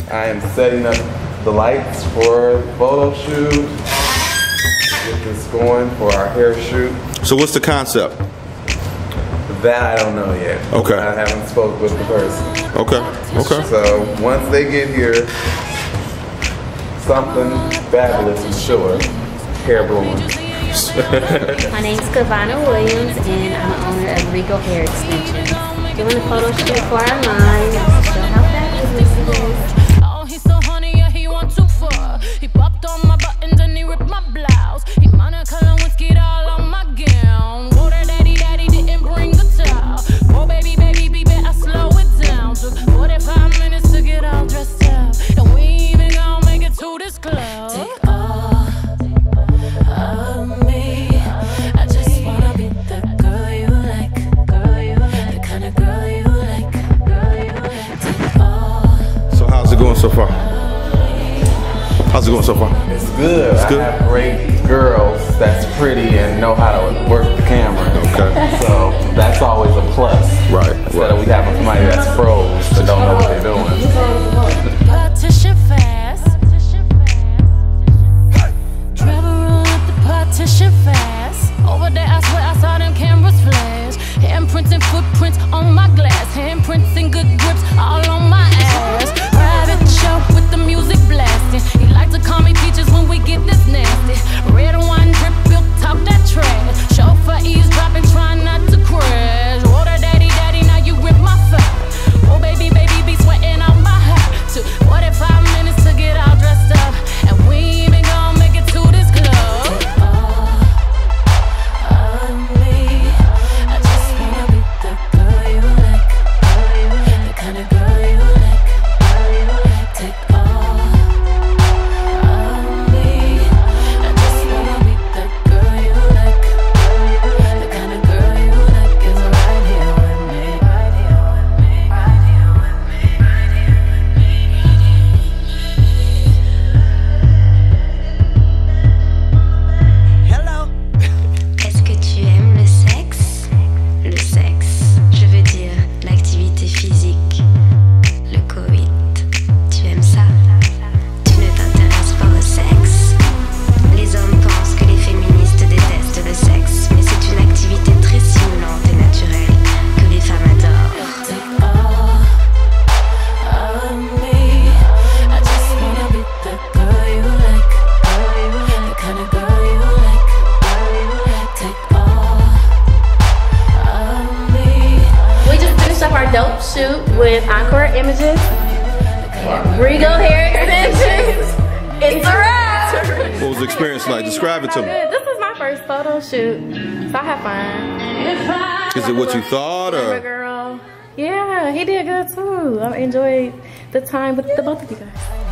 I am setting up the lights for the photo shoot. Get this going for our hair shoot. So what's the concept? That I don't know yet. Okay. I haven't spoke with the person. Okay. Okay. So once they get here, something fabulous I'm sure. Hair blowing. My name's Kavana Williams and I'm the owner of Regal Hair Extensions. Doing a photo shoot for our line to show how fabulous it is. Oh, he's so honey, yeah, he went too far. He popped on my buttons and he ripped my blouse. He Monica and whiskey all on my gown. Water daddy didn't bring the towel. Oh baby, I slow it down. Took 45 minutes to get all dressed up. And we ain't even gonna make it to this club. Take all of me. I just wanna be the girl you like. The kind of girl you like. Take all. So how's it going so far? How's it going so far? It's good. It's good? I have great girls that's pretty and know how to work the camera. Okay. So that's always a plus. Right. Instead of we having somebody that's froze that don't know what they're doing. Partition fast. Travel roll up the partition fast. Over there, I swear I saw them cameras flash. Handprints and footprints on my glass. Handprints and good grips all on my ass. Private show with the music blasting. He like to call me peaches when we get this nasty. Red wine drip, built top that trash. Chauffeur eavesdropping, trying not to crash. Water daddy, now you rip my fat. Oh baby, be sweating out my hat. Took 45 minutes to get all dressed up, and we ain't even gonna make it to this club. Take all of me. I just wanna be the girl you like, the kind of girl you like. Take all of me. I just wanna be the girl you like, the kind of girl you like is right here with me, right here with me, right here with me, right here with me. Hello. Est-ce que tu aimes le sexe? Le sexe, je veux dire l'activité physique, le coït. Tu aimes ça? Tu ne t'intéresses pas au sexe? Les hommes pensent que les féministes détestent le sexe, mais c'est une activité très stimulante et naturelle que les femmes adorent. Take all of me. I just wanna be the girl you like, the kind of girl you like. Take all of me. We just finished up our dope shoot with Encore Images and Regal Hair Extensions. It's a wrap! What was the experience like? Describe it to me. This is my first photo shoot, so I had fun. Is it what you thought Camera or? girl. Yeah, he did good too. I enjoyed the time with the both of you guys.